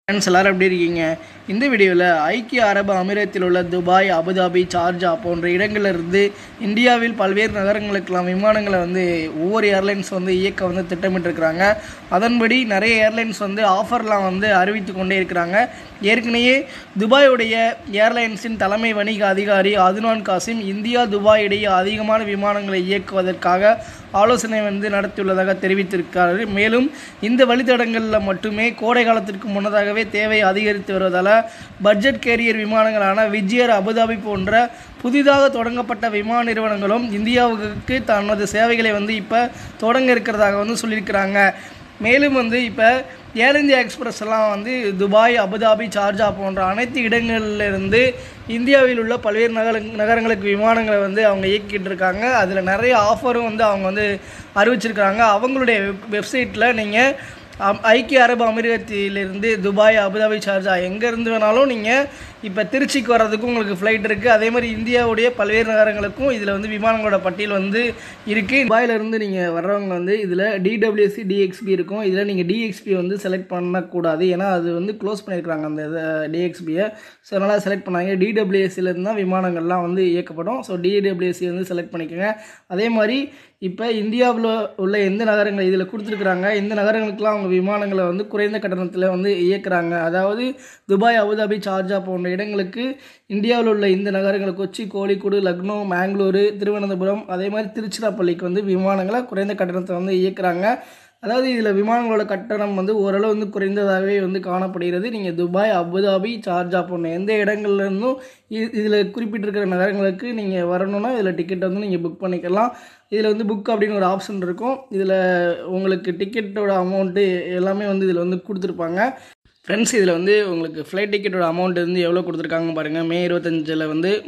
Friends எல்லாரும் எப்படி இருக்கீங்க? இந்த வீடியோவில் ஐக்கிய அரபு அமீரகத்தில் உள்ள துபாய், அபுதாபி, ஷார்ஜா போன்ற இடங்களிலிருந்து இந்தியாவில் பல்வேறு நகரங்களுக்கெல்லாம் விமானங்களை ஒவ்வொரு ஏர்லைன்ஸ் இயக்க திட்டமிட்டிருக்கிறாங்க. அதன்படி நிறைய ஏர்லைன்ஸ் ஆஃபர்லாம் அறிவித்து கொண்டே இருக்கிறாங்க. ஏற்கனவே துபாயுடைய ஏர்லைன்ஸின் தலைமை வணிக அதிகாரி அதுனான் காசிம் இந்தியா துபாய் இடையே அதிகமான விமானங்களை இயக்குவதற்காக ஆலோசனை நடத்தியுள்ளதாக தெரிவித்திருக்கிறார். மேலும் இந்த வழித்தடங்களில் மட்டுமே கோடை காலத்திற்கு முன்னதாகவே தேவை அதிகரித்து வருவதால் பட்ஜெட் கேரியர் விமானங்களான விஜயர், அபுதாபி போன்ற புதிதாக தொடங்கப்பட்ட விமான நிறுவனங்களும் இந்தியாவுக்கு தனது சேவைகளை இப்போ தொடங்க இருக்கிறதாக சொல்லியிருக்கிறாங்க. மேலும் இப்போ ஏர் இந்தியா எக்ஸ்பிரஸ் எல்லாம் துபாய், அபுதாபி, ஷார்ஜா போன்ற அனைத்து இடங்களிலிருந்து இந்தியாவில் உள்ள பல்வேறு நகரங்களுக்கு விமானங்களை அவங்க இயக்கிட்டு இருக்காங்க. அதில் நிறைய ஆஃபரும் அவங்க அறிவிச்சிருக்காங்க. அவங்களுடைய வெப்சைட்டில் நீங்கள் ஐக்கிய அரபு அமீரகத்திலிருந்து துபாய், அபுதாபி, ஷார்ஜா எங்கேருந்து வேணாலும் நீங்கள் இப்போ திருச்சிக்கு வர்றதுக்கும் உங்களுக்கு ஃப்ளைட் இருக்குது. அதே மாதிரி இந்தியாவுடைய பல்வேறு நகரங்களுக்கும் இதில் விமானங்களோட பட்டியல் இருக்குது. துபாயிலிருந்து நீங்கள் வர்றவங்க இதில் DWC DXB இருக்கும். இதில் நீங்கள் DXB செலக்ட் பண்ணக்கூடாது, ஏன்னா அது க்ளோஸ் பண்ணியிருக்கிறாங்க அந்த DXBயை. ஸோ அதனால் செலக்ட் பண்ணாங்க. DWSலேருந்து தான் விமானங்கள்லாம் இயக்கப்படும். ஸோ DWC செலக்ட் பண்ணிக்கோங்க. அதே மாதிரி இப்போ இந்தியாவில் உள்ள எந்த நகரங்கள் இதில் கொடுத்துருக்குறாங்க, இந்த நகரங்களுக்கெல்லாம் அவங்க விமானங்களை குறைந்த கட்டணத்தில் இயக்குறாங்க. அதாவது துபாய், அபுதாபி, ஷார்ஜா போன்ற இடங்களுக்கு இந்தியாவில் உள்ள இந்த நகரங்கள் கொச்சி, கோழிக்கோடு, லக்னோ, மேங்களூரு, திருவனந்தபுரம், அதே மாதிரி திருச்சிராப்பள்ளிக்கு விமானங்களை குறைந்த கட்டணத்தை இயக்குறாங்க. அதாவது இதில் விமானங்களோட கட்டணம் ஓரளவு குறைந்ததாகவே காணப்படுகிறது. நீங்கள் துபாய், அபுதாபி, ஷார்ஜா போன்ற எந்த இடங்கள்லேருந்தும் இதில் குறிப்பிட்டிருக்கிற நகரங்களுக்கு நீங்கள் வரணும்னா இதில் டிக்கெட்டை நீங்கள் புக் பண்ணிக்கலாம். இதில் புக் அப்படின்னு ஒரு ஆப்ஷன் இருக்கும். இதில் உங்களுக்கு டிக்கெட்டோட அமௌண்ட்டு எல்லாமே இதில் கொடுத்துருப்பாங்க. ஃப்ரெண்ட்ஸ், இதில் உங்களுக்கு ஃப்ளைட் டிக்கெட்டோட அமௌண்ட் எவ்வளோ கொடுத்துருக்காங்க பாருங்கள். மே 25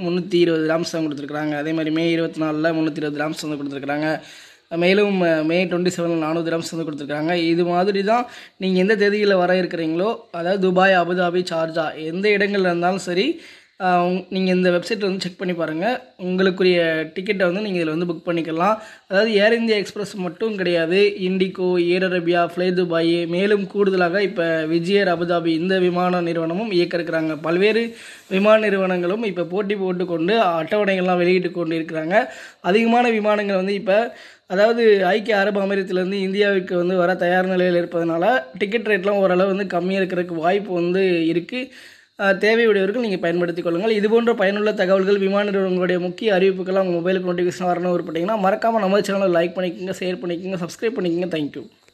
320 கிராம்ஸ் தான் கொடுத்துருக்காங்க. அதே மாதிரி மே 24 320 கிராம்ஸ் கொடுத்துருக்காங்க. மேலும் மே 27 400 கிராம்ஸ் கொடுத்துருக்காங்க. இது மாதிரி தான் நீங்கள் எந்த தேதியில் வர இருக்கிறீங்களோ, அதாவது துபாய், அபுதாபி, ஷார்ஜா எந்த இடங்கள்ல இருந்தாலும் சரி, நீங்கள் இந்த வெப்சைட்டில் செக் பண்ணி பாருங்கள். உங்களுக்குரிய டிக்கெட்டை நீங்கள் இதில் புக் பண்ணிக்கலாம். அதாவது ஏர் இந்தியா எக்ஸ்பிரஸ் மட்டும் கிடையாது, IndiGo, Air Arabia, fly Dubai, மேலும் கூடுதலாக இப்போ விஜயர், அபுதாபி இந்த விமான நிறுவனமும் இயக்க இருக்கிறாங்க. பல்வேறு விமான நிறுவனங்களும் இப்போ போட்டி போட்டுக்கொண்டு அட்டவணைகள்லாம் வெளியிட்டு கொண்டு இருக்கிறாங்க. அதிகமான விமானங்கள் இப்போ அதாவது ஐக்கிய அரபு அமீரகத்திலேருந்து இந்தியாவுக்கு வர தயார் நிலையில் இருப்பதனால டிக்கெட் ரேட்லாம் ஓரளவு கம்மியாக இருக்கிறதுக்கு வாய்ப்பு இருக்குது. தேவையுடையவர்கள் நீங்கள் பயன்படுத்திக் கொள்ளுங்கள். இதுபோன்ற பயனுள்ள தகவல்கள், விமான நிறுவனங்களுடைய முக்கிய அறிவிப்புகள்லாம் உங்கள் மொபைலுக்கு நோட்டிஃபிகேஷன் வரணும் விருப்பப்பட்டீங்கன்னா மறக்காமல் நம்ம சேனலை லைக் பண்ணிக்கோங்க, ஷேர் பண்ணிக்கோங்க, சப்ஸ்கிரைப் பண்ணிக்கோங்க. தேங்க்யூ.